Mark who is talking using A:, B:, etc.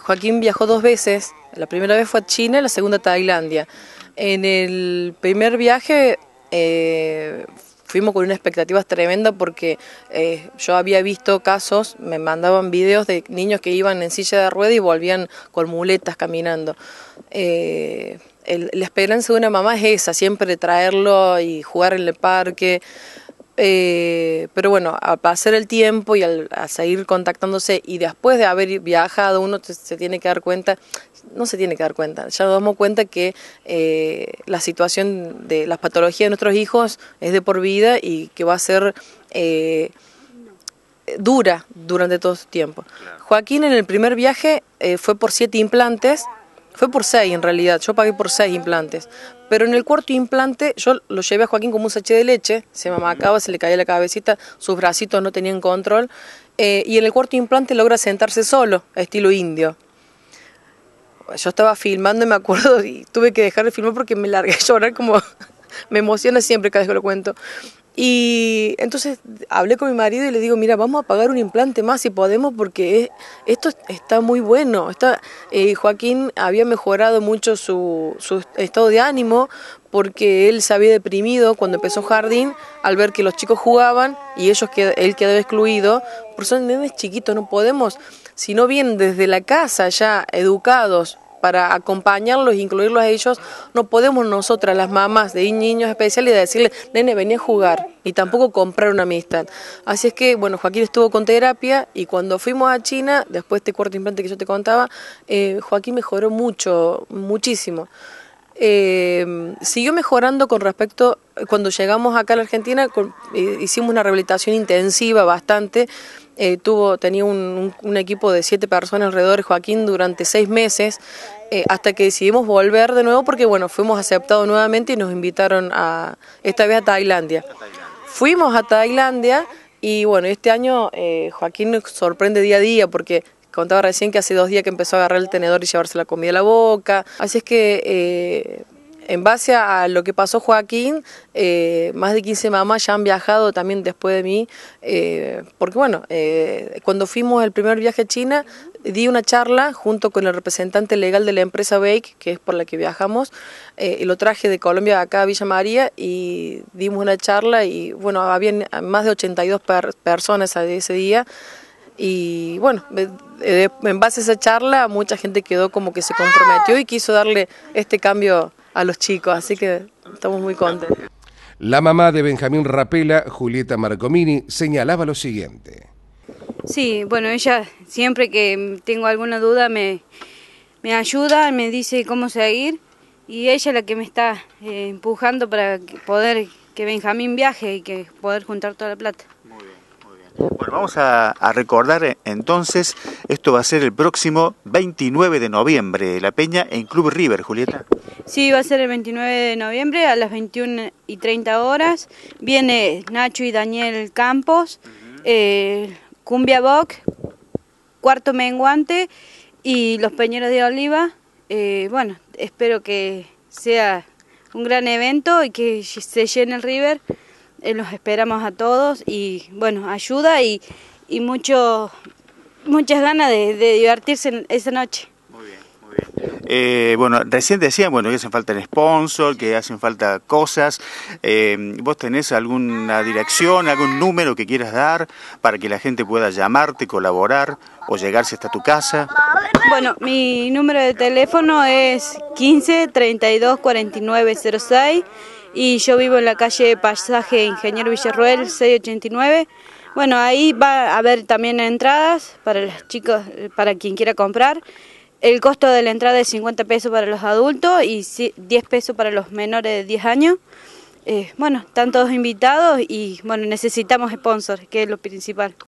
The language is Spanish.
A: Joaquín viajó 2 veces, la primera vez fue a China y la segunda a Tailandia. En el primer viaje fuimos con unas expectativas tremendas porque yo había visto casos, me mandaban videos de niños que iban en silla de ruedas y volvían con muletas caminando. La esperanza de una mamá es esa, siempre traerlo y jugar en el parque. Pero bueno, al pasar el tiempo y a seguir contactándose y después de haber viajado uno se tiene que dar cuenta, no se tiene que dar cuenta, ya nos damos cuenta que la situación de las patologías de nuestros hijos es de por vida y que va a ser dura durante todo este tiempo. Joaquín en el primer viaje fue por 7 implantes. Fue por 6 en realidad, yo pagué por 6 implantes. Pero en el cuarto implante yo lo llevé a Joaquín como un sachet de leche, se mamacaba, se le caía la cabecita, sus bracitos no tenían control. Y en el cuarto implante logra sentarse solo, estilo indio. Yo estaba filmando y me acuerdo y tuve que dejar de filmar porque me largué a llorar, como me emociona siempre cada vez que lo cuento. Y entonces hablé con mi marido y le digo, mira, vamos a pagar un implante más si podemos porque esto está muy bueno. Joaquín había mejorado mucho su estado de ánimo porque él se había deprimido cuando empezó jardín al ver que los chicos jugaban y él quedó excluido. Porque son nenes chiquitos, no podemos, si no vienen desde la casa ya educados para acompañarlos e incluirlos a ellos, no podemos nosotras, las mamás de niños especiales, decirle, nene, vení a jugar, y tampoco comprar una amistad. Así es que, bueno, Joaquín estuvo con terapia, y cuando fuimos a China, después de este cuarto implante que yo te contaba, Joaquín mejoró mucho, muchísimo. Siguió mejorando con respecto, cuando llegamos acá a la Argentina, hicimos una rehabilitación intensiva bastante. Tenía un equipo de 7 personas alrededor de Joaquín durante 6 meses, hasta que decidimos volver de nuevo porque bueno, fuimos aceptados nuevamente y nos invitaron esta vez a Tailandia. Fuimos a Tailandia y bueno, este año Joaquín nos sorprende día a día porque contaba recién que hace 2 días que empezó a agarrar el tenedor y llevarse la comida a la boca, así es que en base a lo que pasó Joaquín, más de 15 mamás ya han viajado también después de mí, porque bueno, cuando fuimos el primer viaje a China, di una charla junto con el representante legal de la empresa Bake, que es por la que viajamos, y lo traje de Colombia acá a Villa María y dimos una charla y bueno, había más de 82 personas ese día. Y bueno, en base a esa charla mucha gente quedó como que se comprometió y quiso darle este cambio a los chicos, así que estamos muy contentos.
B: La mamá de Benjamín Rapela, Julieta Marcomini, señalaba lo siguiente.
C: Sí, bueno, ella siempre que tengo alguna duda me ayuda, me dice cómo seguir y ella es la que me está empujando para poder que Benjamín viaje y que poder juntar toda la plata.
D: Bueno, vamos a recordar entonces, esto va a ser el próximo 29 de noviembre, La Peña en Club River, Julieta.
C: Sí, va a ser el 29 de noviembre a las 21:30 horas. Viene Nacho y Daniel Campos, Cumbia Boc, Cuarto Menguante y Los Peñeros de Oliva. Bueno, espero que sea un gran evento y que se llene el River. Los esperamos a todos y bueno, ayuda y muchas ganas de divertirse esa noche.
D: Muy bien, muy bien. Bueno, recién decían que hacen falta el sponsor, que hacen falta cosas. ¿Vos tenés alguna dirección, algún número que quieras dar para que la gente pueda llamarte, colaborar o llegarse hasta tu casa?
C: Bueno, mi número de teléfono es 15 32 49 06. Y yo vivo en la calle Pasaje Ingeniero Villarroel 689. Bueno, ahí va a haber también entradas para los chicos, para quien quiera comprar. El costo de la entrada es 50 pesos para los adultos y 10 pesos para los menores de 10 años. Bueno, están todos invitados y bueno, necesitamos sponsors, que es lo principal.